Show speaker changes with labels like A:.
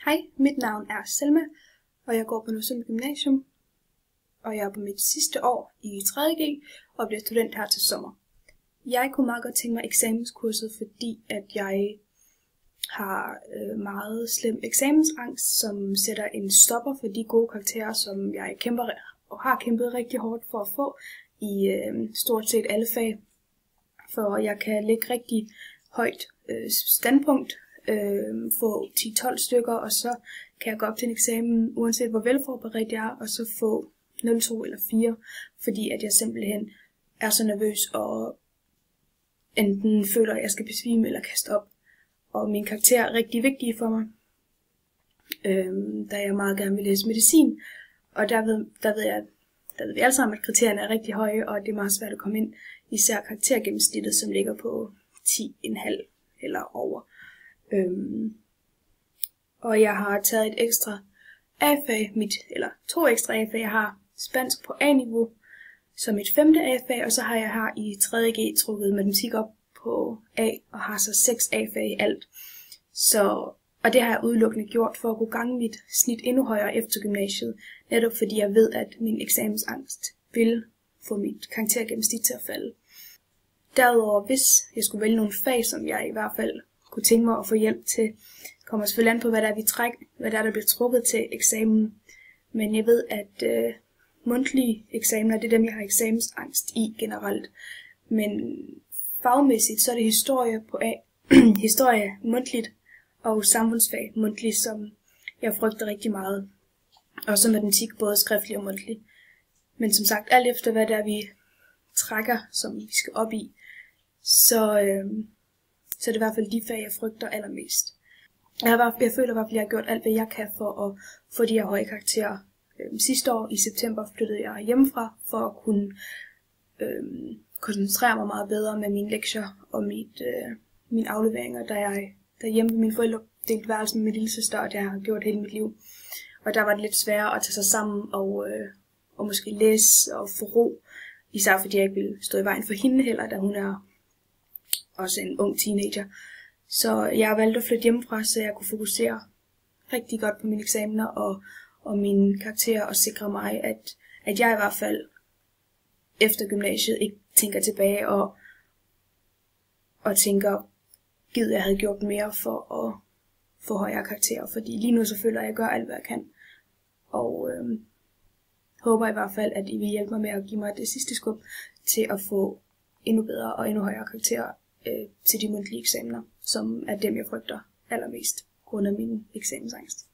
A: Hej, mit navn er Selma, og jeg går på Nørresundby Gymnasium, og jeg er på mit sidste år i 3.G og bliver student her til sommer. Jeg kunne meget godt tænke mig eksamenskurset, fordi at jeg har meget slem eksamensangst, som sætter en stopper for de gode karakterer, som jeg kæmper og har kæmpet rigtig hårdt for at få i stort set alle fag. For jeg kan lægge rigtig højt standpunkt, få 10-12 stykker, og så kan jeg gå op til en eksamen, uanset hvor velforberedt jeg er, og så få 0, 2 eller 4, fordi at jeg simpelthen er så nervøs og enten føler, at jeg skal besvime eller kaste op. Og mine karakterer er rigtig vigtige for mig, da jeg meget gerne vil læse medicin, og der ved vi alle sammen, at kriterierne er rigtig høje, og det er meget svært at komme ind, især karaktergennemsnittet, som ligger på 10,5 eller over. Og jeg har taget et ekstra A-fag, to ekstra A-fag. Jeg har spansk på A-niveau som et 5. A-fag, og så har jeg her i 3.G trukket matematik op på A, og har så 6 A-fag i alt. Og det har jeg udelukkende gjort for at kunne gange mit snit endnu højere efter gymnasiet, netop fordi jeg ved, at min eksamensangst vil få mit karaktergennemsnit til at falde. Derudover, hvis jeg skulle vælge nogle fag, som jeg i hvert fald kunne tænke mig at få hjælp til, kommer selvfølgelig an på, hvad der bliver trukket til eksamen. Men jeg ved, at mundtlige eksamener, det er dem, jeg har eksamensangst i generelt. Men fagmæssigt, så er det historie på A, historie mundtligt, og samfundsfag mundtligt, som jeg frygter rigtig meget. Og så matematik, både skriftlig og mundtlig. Men som sagt, alt efter hvad der vi trækker, som vi skal op i, så er det i hvert fald de fag, jeg frygter allermest. Jeg føler i hvert fald, at jeg har gjort alt, hvad jeg kan for at få de her høje karakterer. Sidste år i september flyttede jeg hjemmefra for at kunne koncentrere mig meget bedre med mine lektier og mine afleveringer, da jeg derhjemme med mine forældre delte værelse med min lille søster, og det har jeg gjort hele mit liv. Og der var det lidt sværere at tage sig sammen og måske læse og få ro, især fordi jeg ikke ville stå i vejen for hende heller, da hun er også en ung teenager. Så jeg har valgt at flytte hjemmefra, så jeg kunne fokusere rigtig godt på mine eksamener og mine karakterer, og sikre mig, at jeg i hvert fald efter gymnasiet ikke tænker tilbage og tænker, gid jeg havde gjort mere for at få højere karakterer, fordi lige nu så føler jeg, at jeg gør alt, hvad jeg kan. Og håber i hvert fald, at I vil hjælpe mig med at give mig det sidste skub til at få endnu bedre og endnu højere karakterer til de mundtlige eksamener, som er dem, jeg frygter allermest, grund af min eksamensangst.